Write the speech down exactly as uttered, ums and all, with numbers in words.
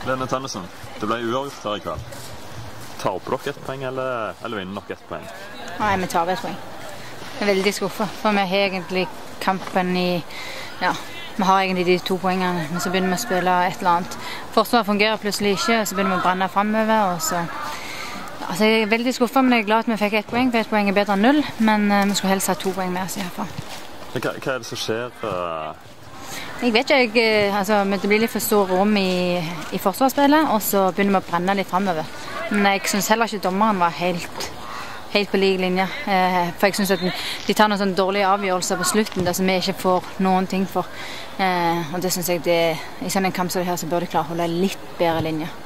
Lene Tønnesen, det ble uavgjort her i kveld. Taper dere ett poeng, eller, eller vinner dere ett poeng? Nei, vi tar et poeng. Jeg er veldig skuffet, for vi har egentlig kampen i, ja, vi har egentlig de to poengene, men så begynner vi å spille et eller annet. Forsvaret fungerer plutselig ikke, så begynner vi å brenne fremover, og så... Altså, jeg er veldig skuffet, men jeg er glad at vi fikk ett poeng, for ett poeng er bedre enn null, men uh, vi skulle helst ha to poeng med oss i hvert fall. Hva, hva er det som skjer? Uh... Jeg vet ikke, jeg, altså, det blir litt for stor rom i, i forsvarsspillet, og så begynner vi å brenne litt fremover. Men jeg synes heller ikke dommeren var helt, helt på like linje, uh, for jeg synes at de tar noen sånne dårlige avgjørelser på slutten, der som vi ikke får noen ting for. Uh, og det synes jeg, det, i sånn en kamp som det her, så bør de klare å holde litt bedre linje.